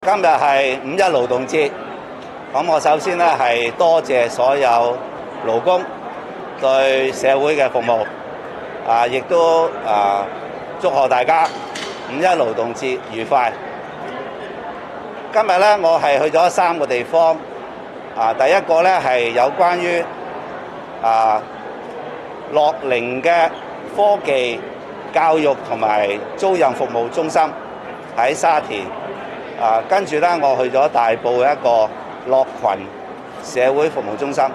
今日係五一勞動節，咁我首先咧係多謝所有勞工對社會嘅服務，亦都祝賀大家五一勞動節愉快。今日咧我係去咗3個地方，第一個咧係有關於樂齡嘅科技教育同埋租賃服務中心喺沙田。跟住咧，我去咗大埔一個樂群社會服務中心。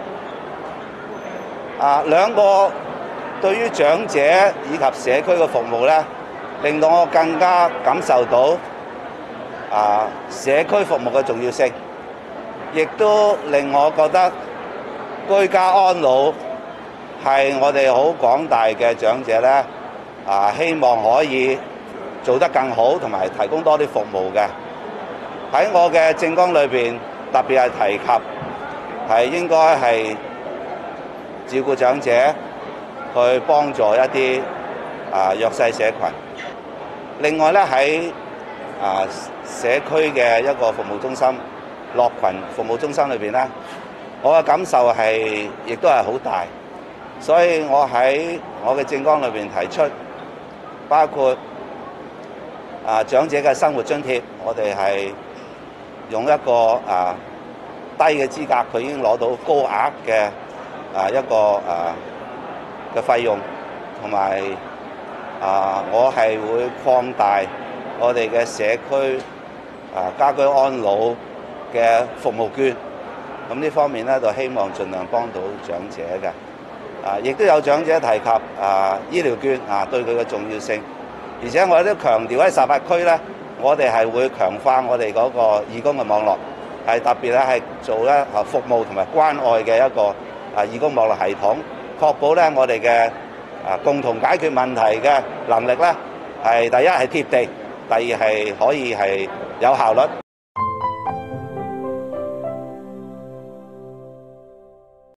兩個對於長者以及社區嘅服務咧，令到我更加感受到社區服務嘅重要性，亦都令我覺得居家安老係我哋好廣大嘅長者咧，希望可以做得更好，同埋提供多啲服務嘅。喺我嘅政綱裏邊，特別係提及係應該係照顧長者，去幫助一啲弱勢社群。另外咧喺社區嘅一個服務中心樂群服務中心裏邊咧，我嘅感受係亦都係好大，所以我喺我嘅政綱裏邊提出，包括長者嘅生活津貼，我哋係用一個低嘅資格，佢已經攞到高額嘅一個嘅費用，同埋我係會擴大我哋嘅社區家居安老嘅服務券，咁呢方面咧就希望盡量幫到長者嘅。亦都有長者提及醫療券對佢嘅重要性，而且我都強調喺18區咧，我哋係會強化我哋嗰個義工嘅網絡，係特別咧係做咧服務同埋關愛嘅一個義工網絡系統，確保咧我哋嘅共同解決問題嘅能力咧係第一係貼地，第二係可以係有效率。